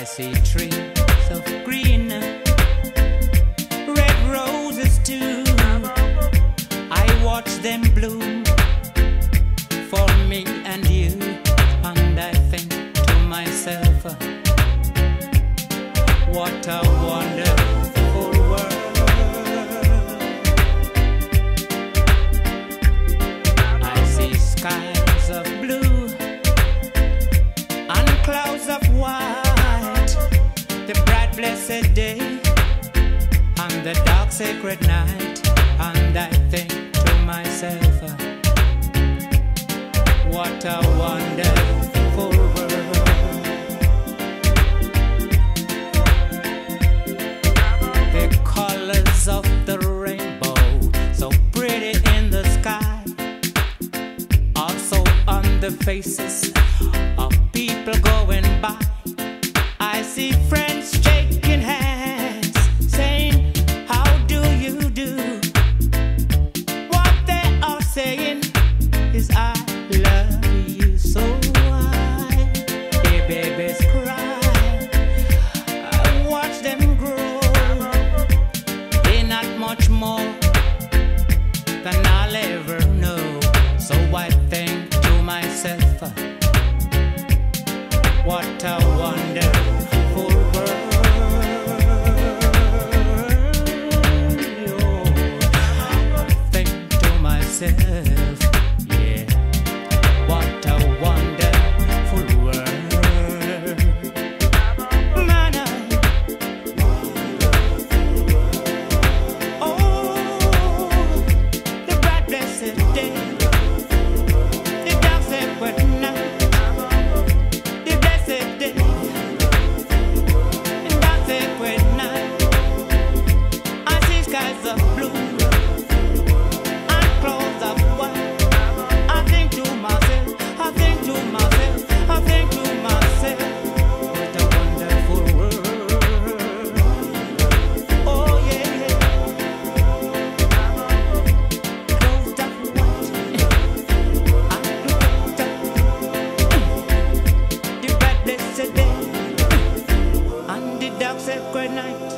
see trees of green, red roses too. I watch them bloom for me and you, and I think to myself, what a wonderful world. I see skies of blue and clouds of white, the bright blessed day and the dark sacred night, and I think to myself, what a wonderful world. The colors of the rainbow, so pretty in the sky, also on the faces of people going by. I see friends shaking hands, saying, how do you do? What they are saying is, I love you so. I hear babies cry, I watch them grow. They're not much more than I'll ever know. So I think to myself, what a wonderful world. Oh, think to myself, yeah, what a wonderful world. Man, oh, the bright blessed day, the dark sacred night, the blessed day, the dark sacred night. I see skies of blue and clouds of white. I think to myself, I think to myself, I think to myself, what a wonderful world. Oh yeah, clouds of white and the bright blessed day and the dark sacred night.